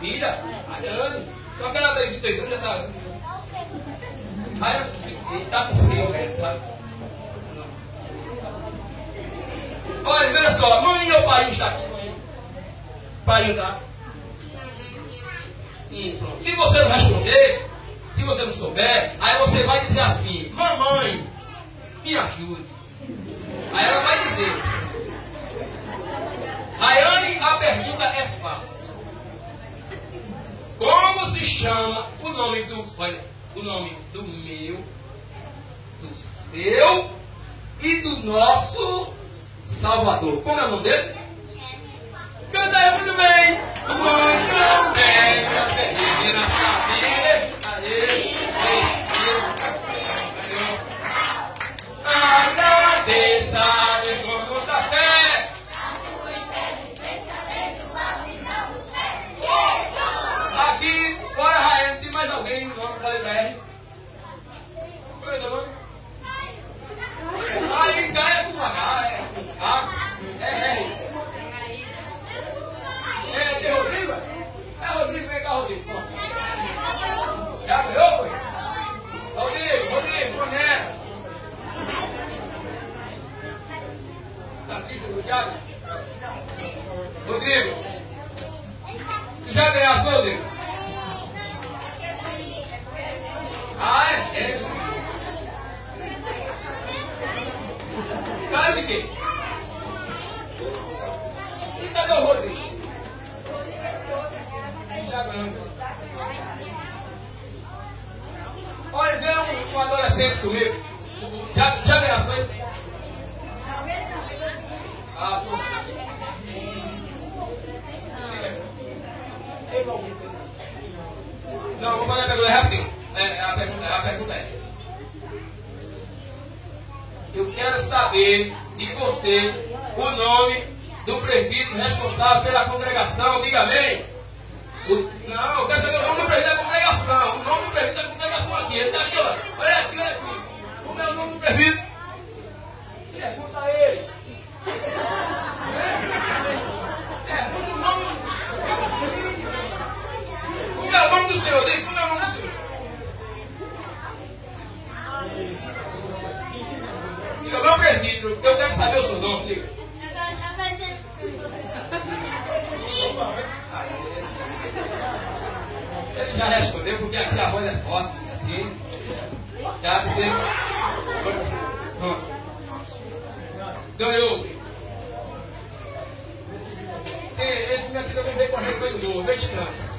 filha, Rayane. Só que ela tem 23 anos, já está. Aí está com frio, velho, tá? Olha, veja só, mãe ou pai está aqui? Pai está? Pronto. Se você não responder, se você não souber, aí você vai dizer assim: mamãe, me ajude. Aí ela vai dizer: Rayane, a pergunta é fácil. Como se chama o nome do, olha, o nome do meu, do seu e do nosso Salvador? Como é o nome dele? Canta aí muito bem. Muito bem, minha terrível família. Agradeça com muita fé. Aqui, fora Rayane, tem mais alguém no nome da LBR? Qual é o nome? Aí, Gaia com H, é R. É Rodrigo? É Rodrigo, vem cá, Rodrigo. Já ganhou, foi? Rodrigo, Boné. Tá triste do Thiago? Rodrigo, tu já ganhaste, Rodrigo? Ah, é? Cara de quê? E cadê o Rodrigo? Já ganhou. Olha, veio um adolescente comigo. Já ganhou, foi? Ah, pô. Não, vou fazer a pergunta rapidinho. A pergunta é: eu quero saber de você o nome do presbítero responsável pela congregação. Diga amém. Não, eu quero saber o nome do presbítero da congregação. O nome do presbítero da congregação aqui. Ele está aqui, ó. Olha aqui, olha aqui. Como é o nome do presbítero? Pergunta a ele. Pergunta o nome. Como é o nome do senhor? Diga, como é o nome do senhor? Diga, meu presbítero, eu quero saber o seu nome. Diga. Ele já respondeu, porque aqui a voz é forte, assim. Já você. Ganhou. Esse minha filha veio com a gente, foi do novo, veio estranho.